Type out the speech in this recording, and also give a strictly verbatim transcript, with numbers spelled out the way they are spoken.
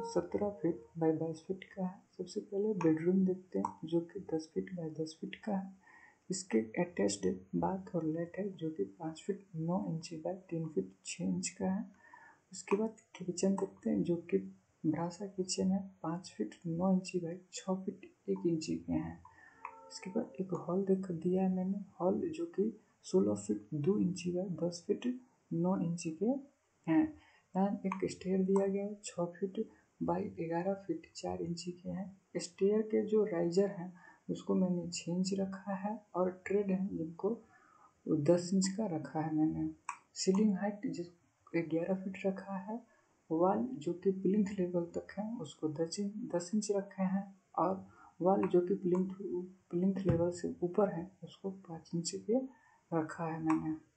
सत्रह feet by बाईस feet का है। सबसे पहले बेडरूम देखते हैं जो कि दस फीट बाई दस फीट का है। इसके अटैच्ड बाथ और लेट है जो कि पाँच फीट नौ इंची बाई तीन फीट छः इंच का है। उसके बाद किचन देखते हैं जो कि बड़ा सा किचन है, पाँच फीट नौ इंची बाई छः फीट एक इंची के हैं। इसके बाद एक हॉल देख दिया है मैंने, हॉल जो कि सोलह फीट दो इंची बाई दस फीट नौ इंची के हैं। यहाँ एक स्टेयर दिया गया है छः फीट बाई ग्यारह फीट चार इंची के हैं। स्टेयर के जो राइजर हैं उसको मैंने छः इंच रखा है और ट्रेड है जिनको दस इंच का रखा है मैंने। सीलिंग हाइट जिस ग्यारह फीट रखा है। वॉल जो कि प्लिंथ लेवल तक है उसको दस इंच दस इंच रखे हैं और वॉल जो कि प्लिंथ प्लिंथ लेवल से ऊपर है उसको पाँच इंच के रखा है मैंने।